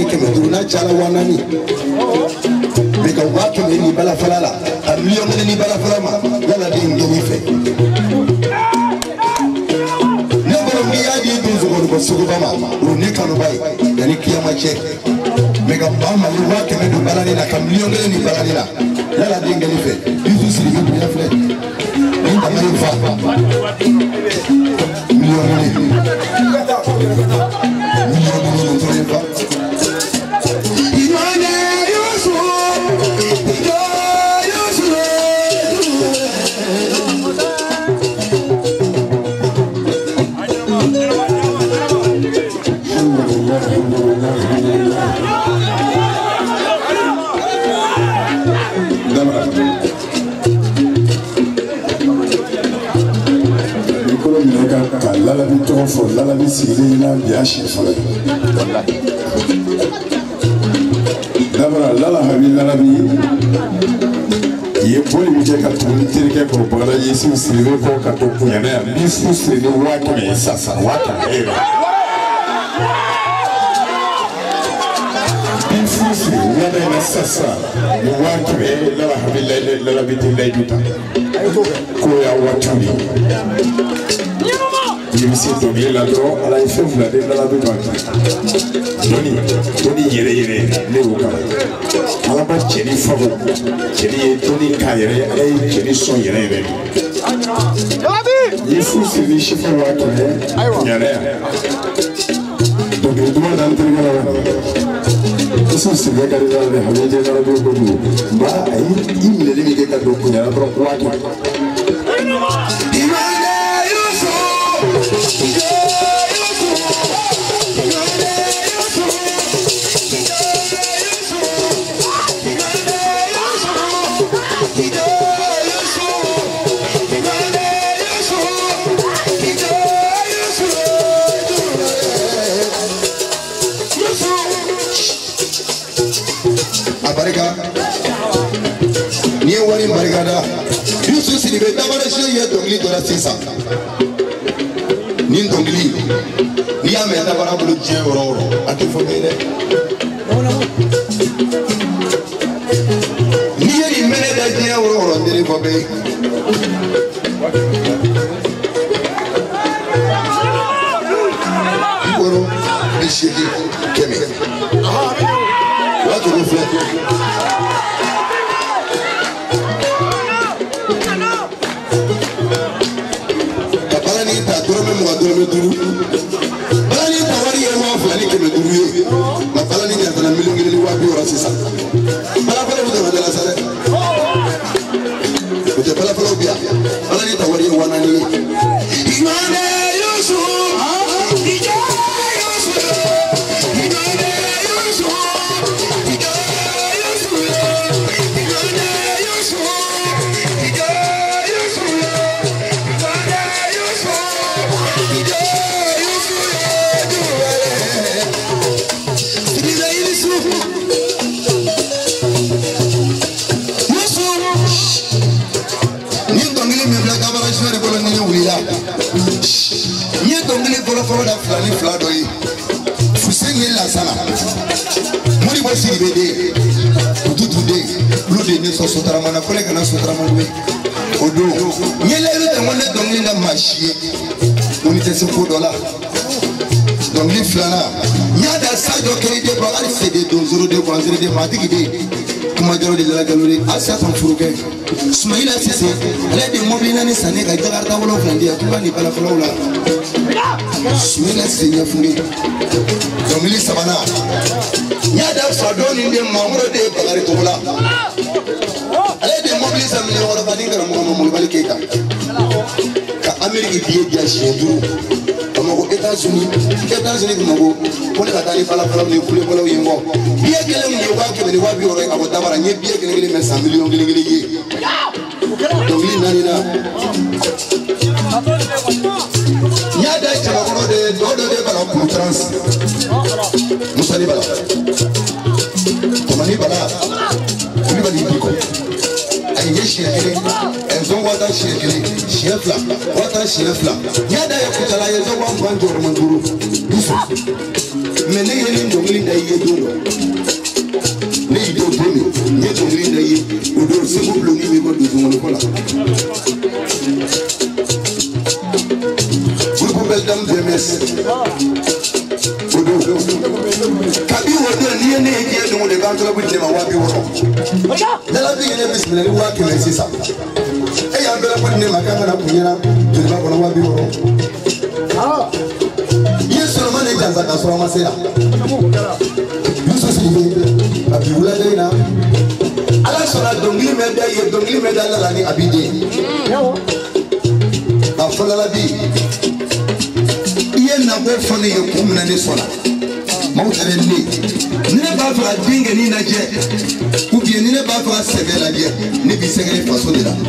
ni kɛmɛ duuru n'a cayala 4,000 mais ka 100,000 ni balafala la ka 1,000,000 ni balafala ma yala den gɛni fɛ ne bolo n'i y'a di donsogo ko suguba ma o ne kanuba ye yanni kiyama cɛ mais ka ba ma 100,000 don balani na ka 1,000,000 ni balani na yala den gɛni fɛ Yusu Siribe bonya filɛ ni damani fa 1,000,000 Lala bi tɔgɔ fɔ Lala bi sigilen na bi a si fɔlɔ dabara Lala habi Lala bi ye boli min kɛ ka tugu ni terikɛ kɔ Bakara Yesu Siribe kɔ ka to kuɲana yan bi fu siri ni 100,000 ye sasa 100,000 bi fu siri ŋana in na sasa ni 100,000 Lala habi Lala bi den layidu ta ko y'a waatiw de je me suis donné la drogue à la fin de la vie Tony yere ne wuka ala ba cheni fago cheni Tony kayere ay cheni son yere il faut se licher pour voir que yere donc le droit d'entrer dans la eso se ve que la de Hamid de la Bobo ba ay il le dit que do kunya pro kwa Abarika ni wari barigada Yusu Siribe dabara shi ye dongli dora sisa ni dongli ni ya me dabara bulu je woro ati fogere ni yeri mele da je woro ndiri fobe woro ni shigi keme what do you feel duru bani tawari ye wa fani ke duru ye ma bala ni nyata na milingili wa bi ora sisa bala bala do da la sale o te bala bala bia bala ni tawari ye wa na ni imane Yusu ija Yusu imane Yusu ija Yusu imane Yusu ija Yusu Nye dongili fɔlɔ da fila dɔ ye Fuseni ye lasana Moribo Siribe de Ututu de olu de ne sɔn sotaramana kɔlɛ kana sotaramana ye o don nye layiru tɛ ko ne dongili na maa si ye ko ni tɛ se ko dɔ la dongili filanan n y'a da sa dɔ kɛli de bɔ hali se de donzoro de kɔnzere de matigi de kumajaro de jalajalo de hali sa sɔn furu kɛ Sumayila Sise ale de mobili naani sanni ka Jakarta 7 di yan tuba ni balafalaw la Sumayila Sise ɲɛfuge dɔnkili sabanan n y'a da Fado ni den Mamuro de Bakari Togola ale de mobili san miliyɔn ni karamɔgɔ Mamadu Bali Keyita ka Ameriki billet di yan siɲɛ 5 Bamako États-Unis Bamako ko ne ka taa ni balafalaw ni kulebɔlaw ye n kɔ billet kelen min ye 100,000 ni 200 ye ka bɔ Dabara n ye billet kelen mɛ san miliyɔn 1 ye dongili naani na n y'a da Cɛbakɔrɔ de dɔ de bala kulu trans Musani bala Komani bala Kulibali Diko a ye siɲɛ kelen ɛnzɔn wata siɲɛ kelen siɲɛ fila wata siɲɛ fila n y'a da ye Kucala ye zɔn 20 jɔrɔma 5 dusu mais ne ye nin dongili da da ye do ni do to ni to ni da ye o do se ko blo ni mi ko do mo ko la grupo beldam demes o do kabi wo do ni ne ye do le ba to la bu ni ma wa bi wo la bi ne bismillah ni wa ke me sisa e ya bela bu ni ma ka na kunyara to ba ko na wa bi wo Solomon janza ka soro masela Yusu sibe ba biula deina ala sora dongli meda la ni abide ba fola la bi iye na go fone ye kumna ni sola mawtere ni ba fa dinga ni na je ou bien ni ba fa sebe la je ni bi segere faso de la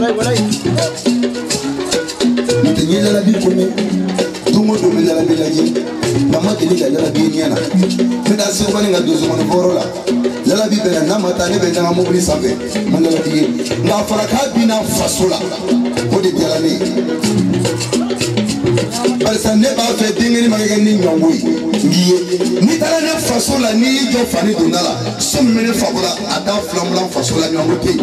ni tenye la bi kome Tumo do me la bilaji mama deli la la bi niana tena se ko nga dozo mo borola la bi bela na mata ne be na mo bri sabe man la bi na fara ka bi na fasola o de dela ni alsa ne ba fe dingeni ma ga ni nyongui ngiye ni tala ne fasola ni jo fani do nala som me ne fabula ata flamlan fasola nyongo te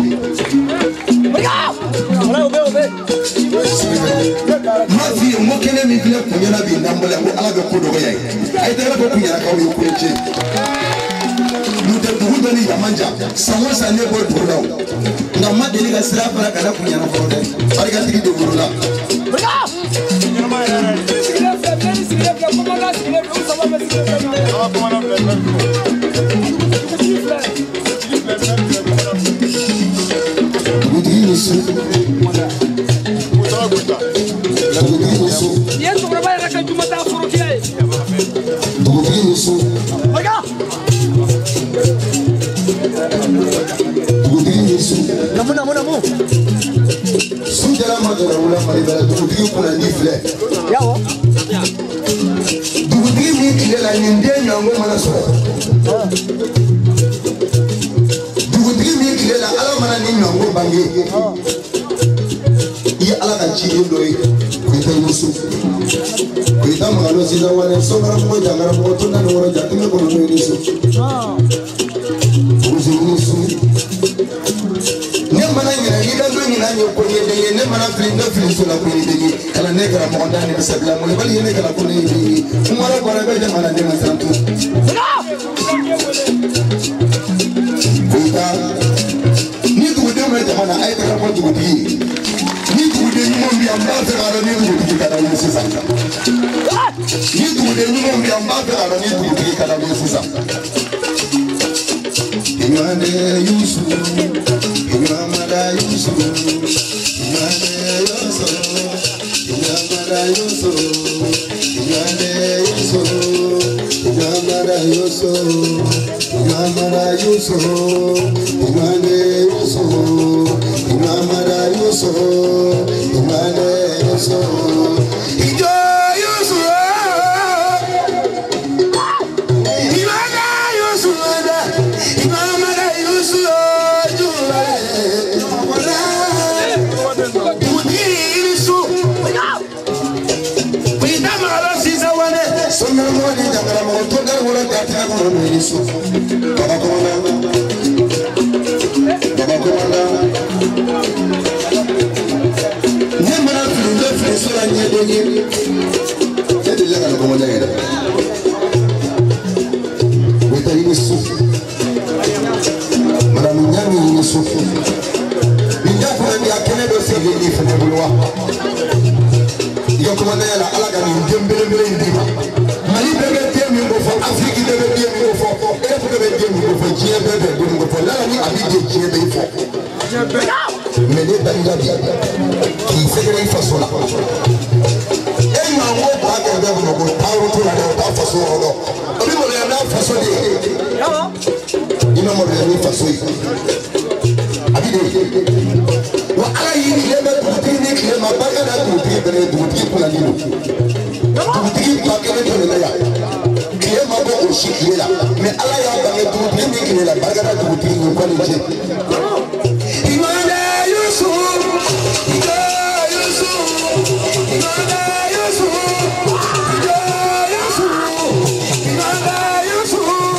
ma fi mo kene mi vile kunyana bi ndambole ko ala be ko dogo yayi ay dara ko kunyana ka wo ko eche mute bugudo ni yamanja sawo sa ne bo dulaw na ma deli ga sira para kana kunyana ko de bari ga tigi de burula Namu. Sujara madara ula maribala dugutigi kuna nifle. Yawo. Dugutigi mi kilela ninde nyango mana so. Dugutigi mi kilela ala mana ni nyango bangi. Iya ala ka chiri ndoi kuita Yusuf. Kuita magalo sida wane songara mo jangara mo tunda no wora jatime ko no Yusuf. Yusuf. Ne mana ngina ida ndo ngina nyoko yede ne mana fili so la ko yede kala ne kala mo ndani bi sabla mo bali yene kala ko ne yede umara ko rabe de mana ne masantu kuita ni du de me jamana ay kala ko du di ni du de ni mo bi amba te kala ni du di kala ni sisa ni du de ni mo bi amba te kala ni du di kala ni sisa Imane Yusuf Imamada Yusuf Imane Yusuf Imamada Yusuf Imane Yusuf Imamada Yusuf Imamada Yusuf Imane Yusuf Imamada Yusuf Imane Yusuf Ijo Yusuf Yusuf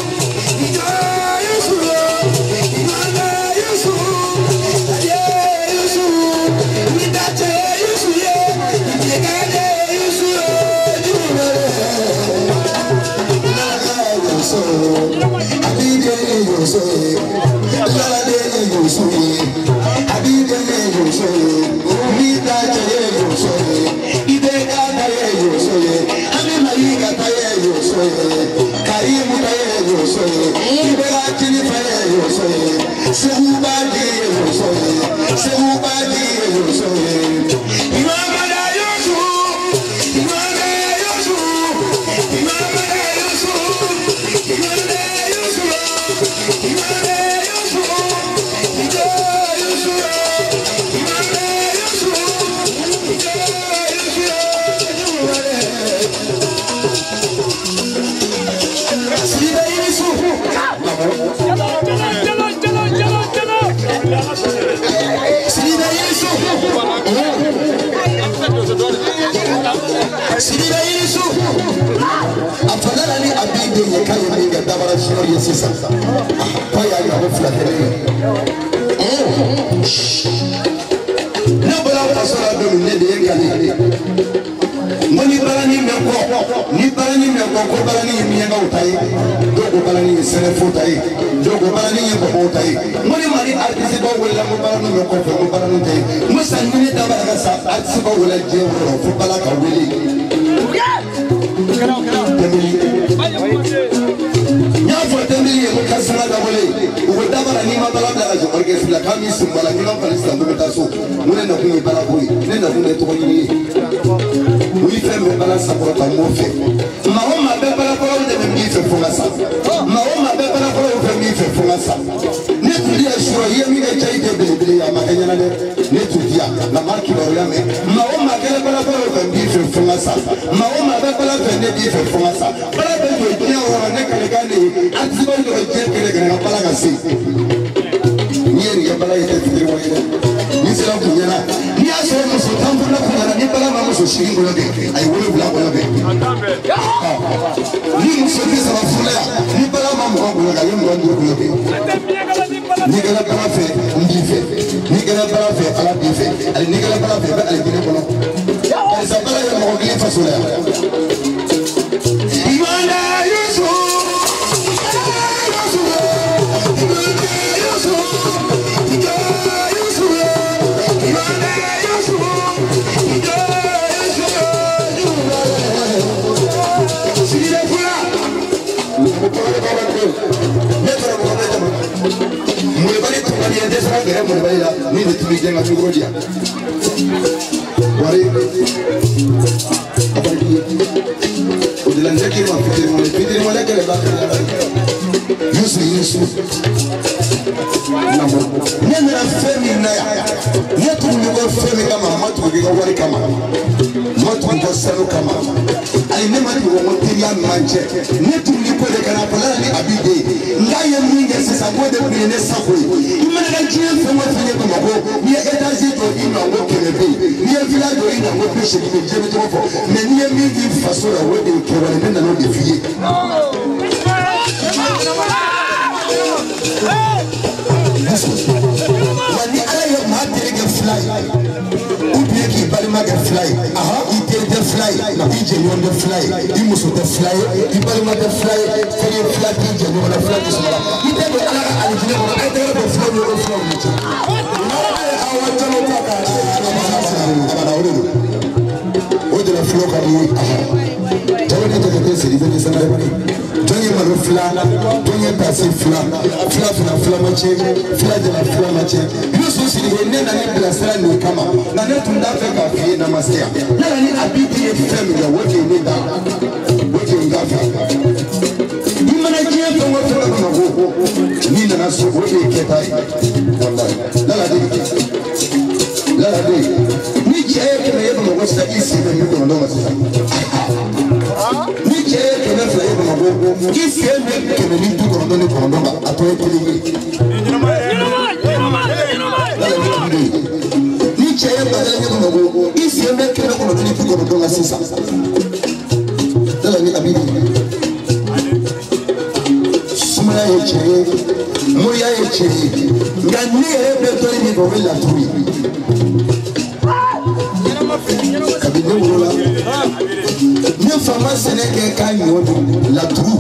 La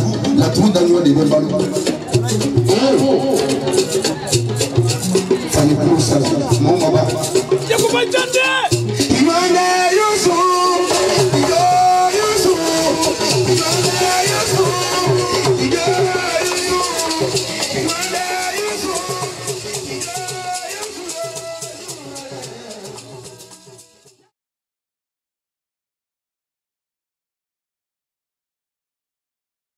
laturu da ɲɔgɔn de bɛ balo